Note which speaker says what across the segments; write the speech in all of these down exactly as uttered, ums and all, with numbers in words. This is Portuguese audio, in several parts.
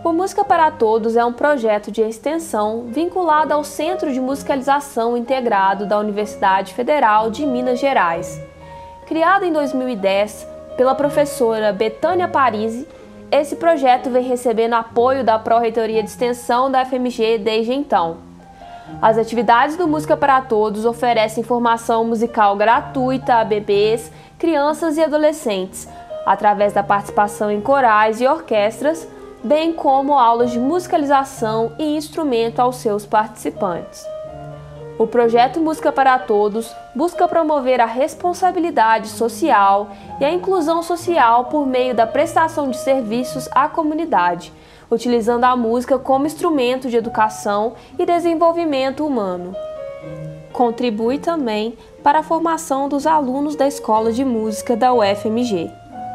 Speaker 1: O Música para Todos é um projeto de extensão vinculado ao Centro de Musicalização Integrado da Universidade Federal de Minas Gerais. Criado em dois mil e dez pela professora Betânia Parisi, esse projeto vem recebendo apoio da Pró-Reitoria de Extensão da U F M G desde então. As atividades do Música para Todos oferecem formação musical gratuita a bebês, crianças e adolescentes, através da participação em corais e orquestras, bem como aulas de musicalização e instrumento aos seus participantes. O projeto Música para Todos busca promover a responsabilidade social e a inclusão social por meio da prestação de serviços à comunidade, utilizando a música como instrumento de educação e desenvolvimento humano. Contribui também para a formação dos alunos da Escola de Música da U F M G.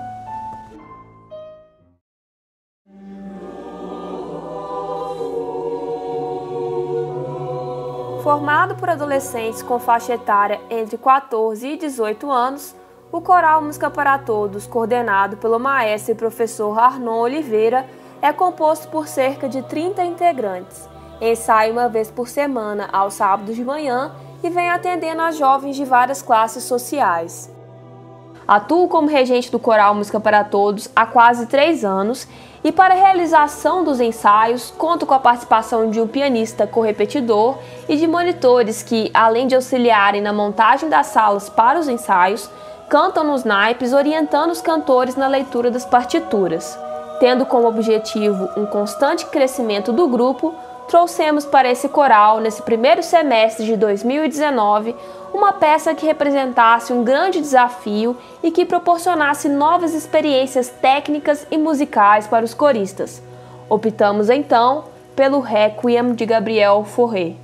Speaker 1: Formado por adolescentes com faixa etária entre quatorze e dezoito anos, o Coral Música para Todos, coordenado pelo maestro e professor Arnon Oliveira, é composto por cerca de trinta integrantes. Ensaia uma vez por semana, aos sábados de manhã, e vem atendendo a jovens de várias classes sociais. Atuo como regente do Coral Música para Todos há quase três anos e, para a realização dos ensaios, conto com a participação de um pianista correpetidor e de monitores que, além de auxiliarem na montagem das salas para os ensaios, cantam nos naipes, orientando os cantores na leitura das partituras. Tendo como objetivo um constante crescimento do grupo, trouxemos para esse coral, nesse primeiro semestre de dois mil e dezenove, uma peça que representasse um grande desafio e que proporcionasse novas experiências técnicas e musicais para os coristas. Optamos então pelo Requiem de Gabriel Fauré.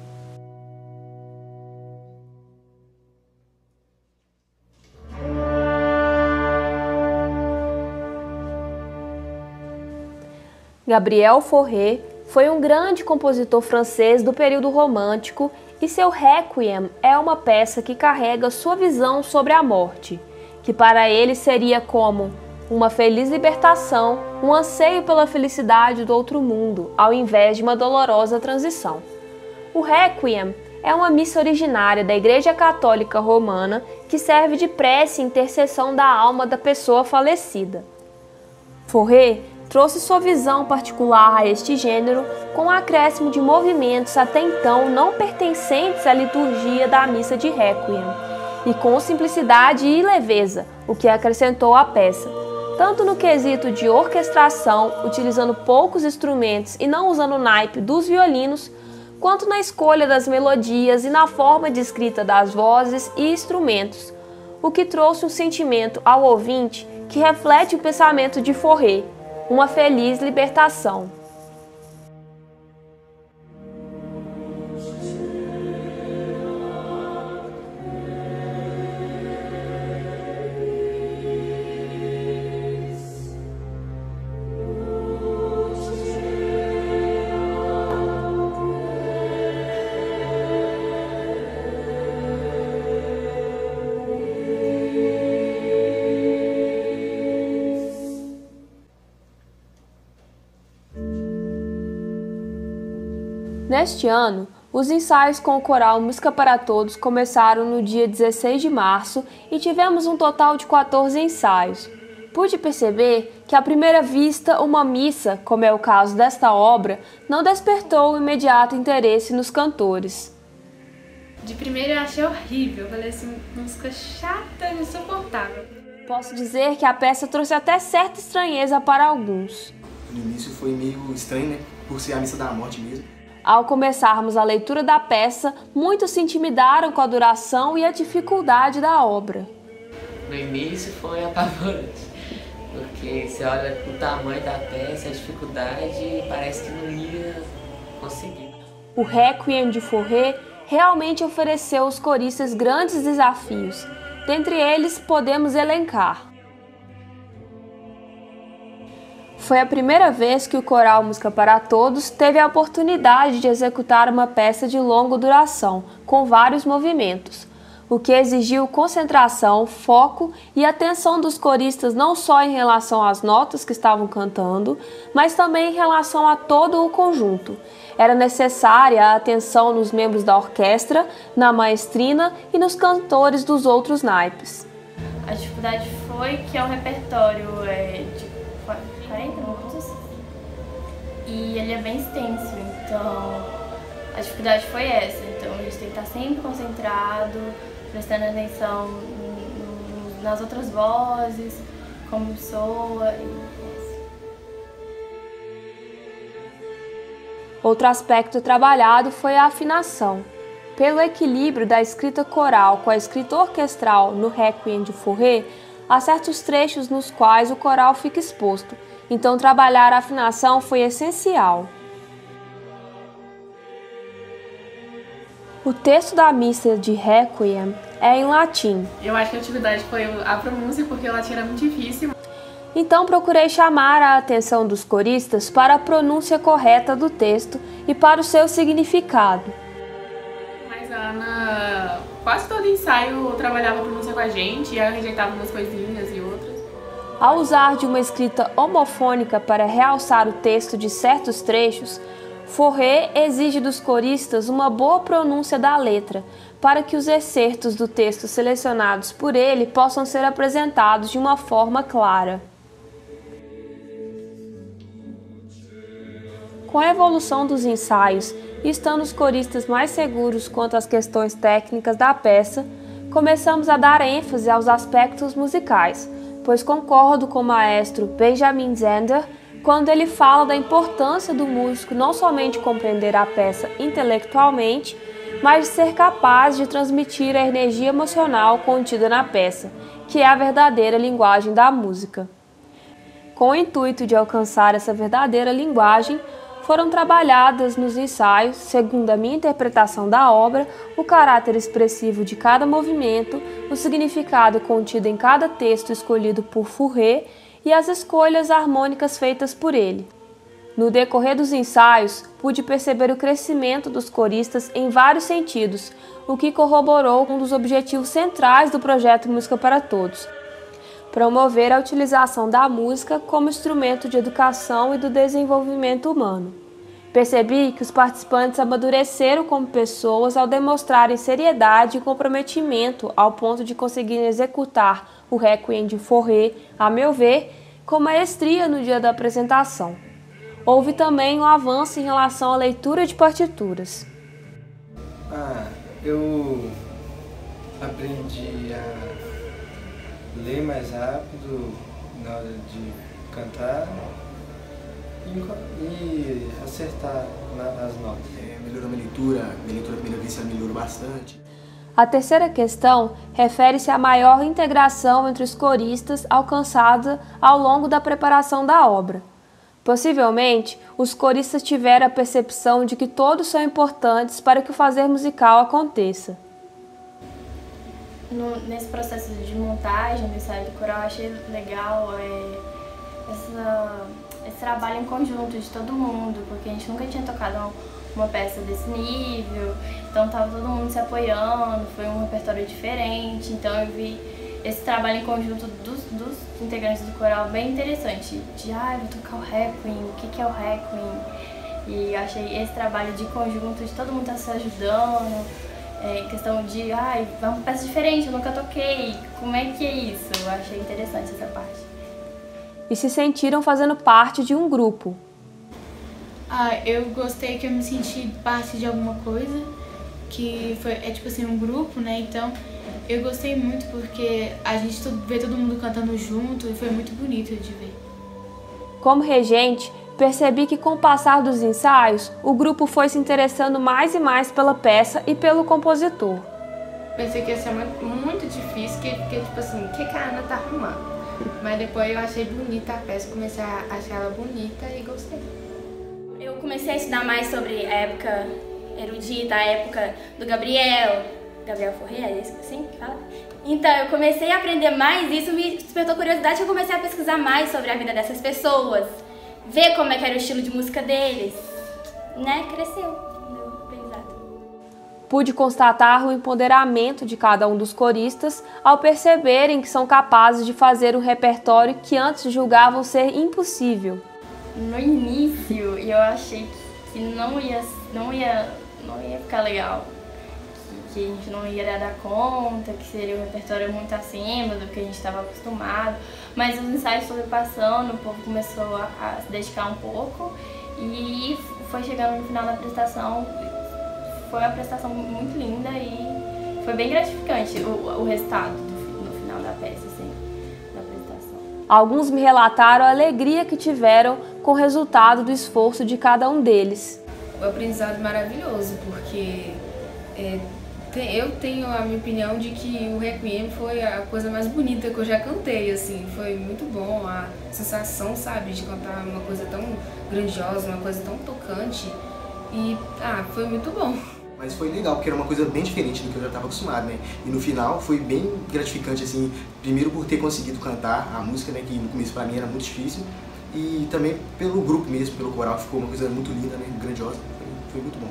Speaker 1: Gabriel Fauré foi um grande compositor francês do período romântico e seu Requiem é uma peça que carrega sua visão sobre a morte, que para ele seria como uma feliz libertação, um anseio pela felicidade do outro mundo, ao invés de uma dolorosa transição. O Requiem é uma missa originária da Igreja Católica Romana que serve de prece e intercessão da alma da pessoa falecida. Fauré trouxe sua visão particular a este gênero com o acréscimo de movimentos até então não pertencentes à liturgia da missa de Requiem, e com simplicidade e leveza, o que acrescentou à peça, tanto no quesito de orquestração, utilizando poucos instrumentos e não usando o naipe dos violinos, quanto na escolha das melodias e na forma de escrita das vozes e instrumentos, o que trouxe um sentimento ao ouvinte que reflete o pensamento de Fauré, uma feliz libertação. Neste ano, os ensaios com o Coral Música para Todos começaram no dia dezesseis de março e tivemos um total de quatorze ensaios. Pude perceber que, à primeira vista, uma missa, como é o caso desta obra, não despertou o imediato interesse nos cantores.
Speaker 2: De primeira eu achei horrível, eu falei assim, música chata, insuportável.
Speaker 1: Posso dizer que a peça trouxe até certa estranheza para alguns.
Speaker 3: No início foi meio estranho, né? Por ser a missa da morte mesmo.
Speaker 1: Ao começarmos a leitura da peça, muitos se intimidaram com a duração e a dificuldade da obra.
Speaker 4: No início foi apavorante, porque você olha o tamanho da peça, a dificuldade, parece que não ia conseguir.
Speaker 1: O Requiem de Fauré realmente ofereceu aos coristas grandes desafios. Dentre eles, podemos elencar: foi a primeira vez que o Coral Música para Todos teve a oportunidade de executar uma peça de longa duração, com vários movimentos. o que exigiu concentração, foco e atenção dos coristas não só em relação às notas que estavam cantando, mas também em relação a todo o conjunto. Era necessária a atenção nos membros da orquestra, na maestrina e nos cantores dos outros naipes.
Speaker 2: A dificuldade foi que é um repertório é, de quarenta minutos e ele é bem extenso, então a dificuldade foi essa. Então a gente tem que estar sempre concentrado, prestando atenção nas outras vozes, como soa.
Speaker 1: Outro aspecto trabalhado foi a afinação. Pelo equilíbrio da escrita coral com a escrita orquestral no Requiem de Fauré, há certos trechos nos quais o coral fica exposto, então trabalhar a afinação foi essencial. O texto da missa de Requiem é em latim.
Speaker 5: Eu acho que a dificuldade foi a pronúncia, porque o latim era muito difícil.
Speaker 1: Então procurei chamar a atenção dos coristas para a pronúncia correta do texto e para o seu significado.
Speaker 5: Mas a Ana, quase todo ensaio, trabalhava a pronúncia com a gente e rejeitava umas coisinhas e outras.
Speaker 1: Ao usar de uma escrita homofônica para realçar o texto de certos trechos, Fauré exige dos coristas uma boa pronúncia da letra, para que os excertos do texto selecionados por ele possam ser apresentados de uma forma clara. Com a evolução dos ensaios e estando os coristas mais seguros quanto às questões técnicas da peça, começamos a dar ênfase aos aspectos musicais, pois concordo com o maestro Benjamin Zander quando ele fala da importância do músico não somente compreender a peça intelectualmente, mas de ser capaz de transmitir a energia emocional contida na peça, que é a verdadeira linguagem da música. Com o intuito de alcançar essa verdadeira linguagem, foram trabalhadas nos ensaios, segundo a minha interpretação da obra, o caráter expressivo de cada movimento, o significado contido em cada texto escolhido por Fauré e as escolhas harmônicas feitas por ele. No decorrer dos ensaios, pude perceber o crescimento dos coristas em vários sentidos, o que corroborou um dos objetivos centrais do projeto Música para Todos: promover a utilização da música como instrumento de educação e do desenvolvimento humano. Percebi que os participantes amadureceram como pessoas ao demonstrarem seriedade e comprometimento ao ponto de conseguirem executar o Requiem de Fauré, a meu ver, com maestria no dia da apresentação. Houve também um avanço em relação à leitura de partituras.
Speaker 6: Ah, eu aprendi a ler mais rápido na hora de cantar e acertar as notas.
Speaker 3: É, melhorou minha leitura, minha leitura a primeira vez ela melhorou bastante.
Speaker 1: A terceira questão refere-se à maior integração entre os coristas alcançada ao longo da preparação da obra. Possivelmente, os coristas tiveram a percepção de que todos são importantes para que o fazer musical aconteça.
Speaker 2: No, nesse processo de montagem do ensaio do coral, eu achei legal é, essa, esse trabalho em conjunto de todo mundo, porque a gente nunca tinha tocado uma peça desse nível, então estava todo mundo se apoiando, foi um repertório diferente, então eu vi esse trabalho em conjunto dos, dos integrantes do coral bem interessante, de ah, vou tocar o Requiem, o que, que é o Requiem, e eu achei esse trabalho de conjunto, de todo mundo estar se ajudando, é, questão de, ah, é uma peça diferente, eu nunca toquei, como é que é isso? Eu achei interessante essa parte.
Speaker 1: E se sentiram fazendo parte de um grupo.
Speaker 7: Ah, eu gostei que eu me senti parte de alguma coisa, que foi, é tipo assim, um grupo, né, então eu gostei muito porque a gente vê todo mundo cantando junto e foi muito bonito de ver.
Speaker 1: Como regente, percebi que com o passar dos ensaios, o grupo foi se interessando mais e mais pela peça e pelo compositor.
Speaker 8: Pensei que ia ser muito, muito difícil, que, que tipo assim, o que, que a Ana tá arrumando? Mas depois eu achei bonita a peça, comecei a achar ela bonita e gostei.
Speaker 9: Eu comecei a estudar mais sobre a época erudita, a época do Gabriel, Gabriel Fauré, é isso assim que fala? Então, eu comecei a aprender mais, isso me despertou curiosidade, eu comecei a pesquisar mais sobre a vida dessas pessoas, ver como é que era o estilo de música deles, né? Cresceu o meu aprendizado.
Speaker 1: Pude constatar o empoderamento de cada um dos coristas ao perceberem que são capazes de fazer um repertório que antes julgavam ser impossível.
Speaker 2: No início eu achei que não ia, não ia, não ia ficar legal, que, que a gente não ia dar conta, que seria um repertório muito acima do que a gente estava acostumado, mas os ensaios foram passando, o povo começou a, a se dedicar um pouco e foi chegando no final da apresentação. Foi uma prestação muito linda e foi bem gratificante o, o resultado do, no final da peça, assim, da apresentação.
Speaker 1: Alguns me relataram a alegria que tiveram com o resultado do esforço de cada um deles.
Speaker 10: O aprendizado é maravilhoso, porque é, tem, eu tenho a minha opinião de que o Requiem foi a coisa mais bonita que eu já cantei, assim, foi muito bom, a sensação, sabe, de cantar uma coisa tão grandiosa, uma coisa tão tocante e, ah, foi muito bom.
Speaker 3: Mas foi legal, porque era uma coisa bem diferente do que eu já estava acostumado, né? E no final foi bem gratificante, assim, primeiro por ter conseguido cantar a música, né? Que no começo pra mim era muito difícil. E também pelo grupo mesmo, pelo coral, que ficou uma coisa muito linda, né? Grandiosa, foi, foi muito bom.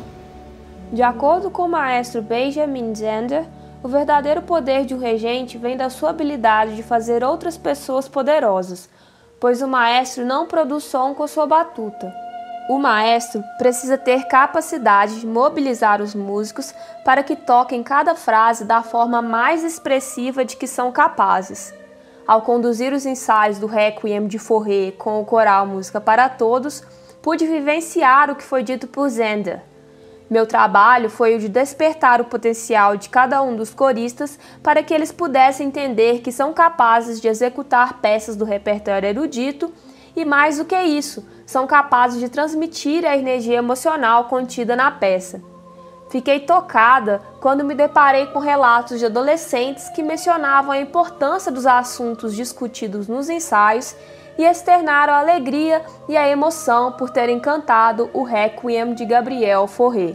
Speaker 1: De acordo com o maestro Benjamin Zander, o verdadeiro poder de um regente vem da sua habilidade de fazer outras pessoas poderosas, pois o maestro não produz som com sua batuta. O maestro precisa ter capacidade de mobilizar os músicos para que toquem cada frase da forma mais expressiva de que são capazes. Ao conduzir os ensaios do Requiem de Fauré com o coral Música para Todos, pude vivenciar o que foi dito por Zander. Meu trabalho foi o de despertar o potencial de cada um dos coristas para que eles pudessem entender que são capazes de executar peças do repertório erudito e, mais do que isso, são capazes de transmitir a energia emocional contida na peça. Fiquei tocada quando me deparei com relatos de adolescentes que mencionavam a importância dos assuntos discutidos nos ensaios e externaram a alegria e a emoção por terem cantado o Requiem de Gabriel Fauré.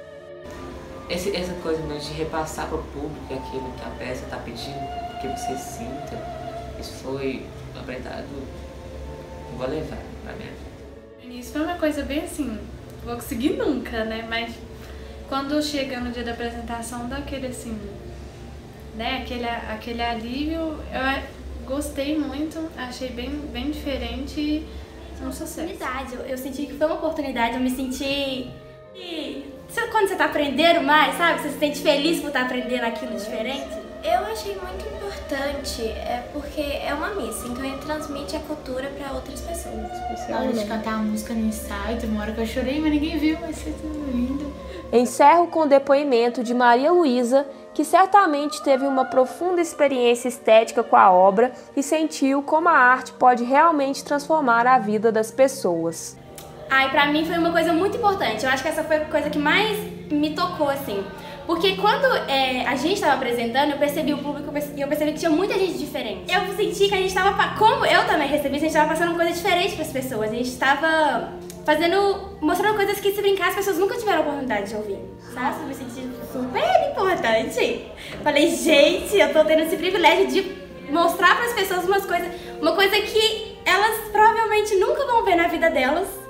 Speaker 4: Esse, essa coisa mesmo de repassar para o público aquilo que a peça está pedindo, que você sinta, isso foi aprendizado, vou levar para minha vida.
Speaker 11: No início foi uma coisa bem assim, não vou conseguir nunca, né? Mas quando chega no dia da apresentação, dá aquele assim, né? Aquele, aquele alívio, eu gostei muito, achei bem, bem diferente e um sucesso.
Speaker 9: Eu, eu senti que foi uma oportunidade, eu me senti... E, quando você tá aprendendo mais, sabe? Você se sente feliz por estar aprendendo aquilo diferente?
Speaker 12: Eu achei muito importante, é porque é uma missa, então ele transmite a cultura para outras pessoas.
Speaker 7: Na hora de cantar a música no ensaio, tem uma hora que eu chorei, mas ninguém viu, mas foi tudo lindo.
Speaker 1: Encerro com o depoimento de Maria Luísa, que certamente teve uma profunda experiência estética com a obra e sentiu como a arte pode realmente transformar a vida das pessoas.
Speaker 9: Ai, pra mim foi uma coisa muito importante, eu acho que essa foi a coisa que mais me tocou, assim. Porque quando é, a gente estava apresentando, eu percebi o público e eu percebi que tinha muita gente diferente. Eu senti que a gente estava, como eu também recebi, a gente estava passando coisa diferente para as pessoas. A gente estava fazendo, mostrando coisas que, se brincar, as pessoas nunca tiveram a oportunidade de ouvir. Sabe? Eu me senti super importante. Falei, gente, eu tô tendo esse privilégio de mostrar para as pessoas umas coisas, uma coisa que elas provavelmente nunca vão ver na vida delas.